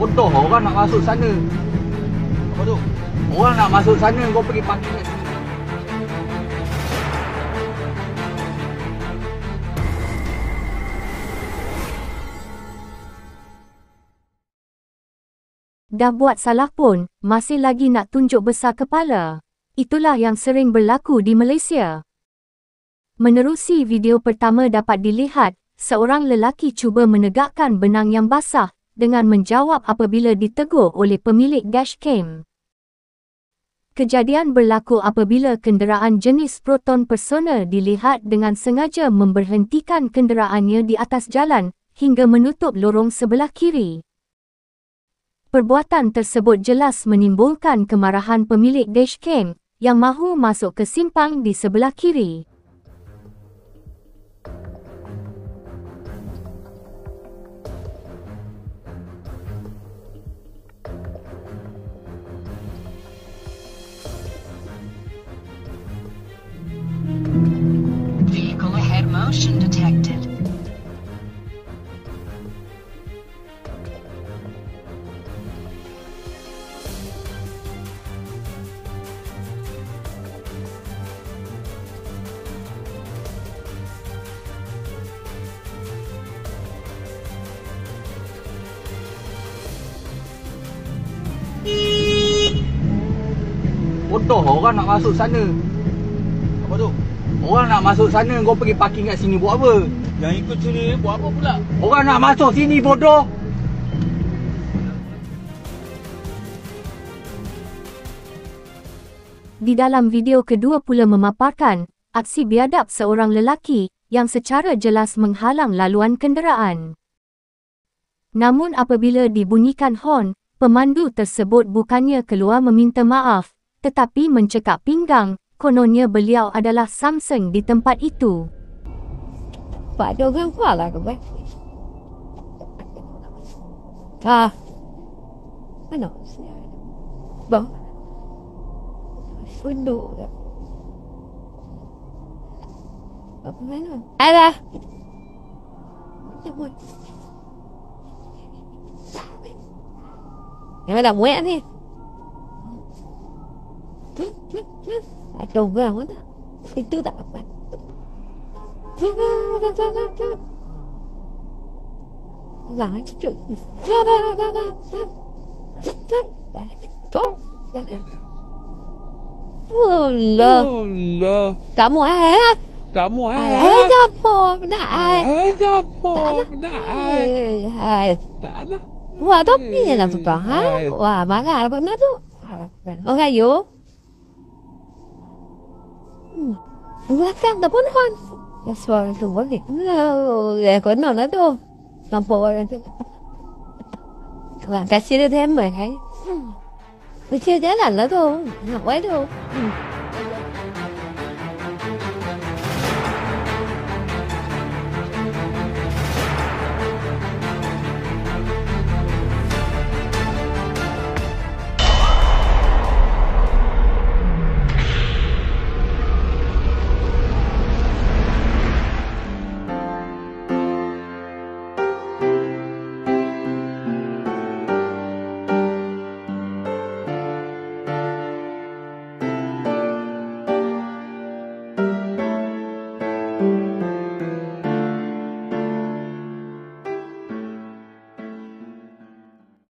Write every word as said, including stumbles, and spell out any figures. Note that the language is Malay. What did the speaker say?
Bodoh orang nak masuk sana. Apa tu? Orang nak masuk sana, kau pergi parking kat sini. Dah buat salah pun, masih lagi nak tunjuk besar kepala. Itulah yang sering berlaku di Malaysia. Menerusi video pertama dapat dilihat, seorang lelaki cuba menegakkan benang yang basah dengan menjawab apabila ditegur oleh pemilik dashcam. Kejadian berlaku apabila kenderaan jenis Proton Personal dilihat dengan sengaja memberhentikan kenderaannya di atas jalan hingga menutup lorong sebelah kiri. Perbuatan tersebut jelas menimbulkan kemarahan pemilik dashcam yang mahu masuk ke simpang di sebelah kiri. Vehicle ahead motion detected. Bodoh orang nak masuk sana. Apa tu? Orang nak masuk sana, kau pergi parking kat sini buat apa? Yang ikut sini buat apa pula? Orang nak masuk sini, bodoh. Di dalam video kedua pula memaparkan aksi biadab seorang lelaki yang secara jelas menghalang laluan kenderaan. Namun apabila dibunyikan horn, pemandu tersebut bukannya keluar meminta maaf, tetapi mencekak pinggang, kononnya beliau adalah Samsung di tempat itu. Pak ada orang kuat lah ke buat? Ah, mana? Bang, unduk tak? Apa mana? Ada. Yang buat? Yang mana muat ni? Ada orang mana? Itu tak apa. Lang cuy. Allah. Allah. Kamu eh? Kamu Eh, apa? Nak eh? Eh, apa? Nak Eh, hai. Tak ada. Wah, topi ni lah tukang, ha? Wah, marah apa benda tu? Orang you? Hmm. Belakang tak pun kan? Ya, suara tu boleh. Ya, konon lah tu. Nampak orang tu. Orang kasih dia tembak, kan? Hmm. Macam jalan lah tu. Nak buat tu. Hmm.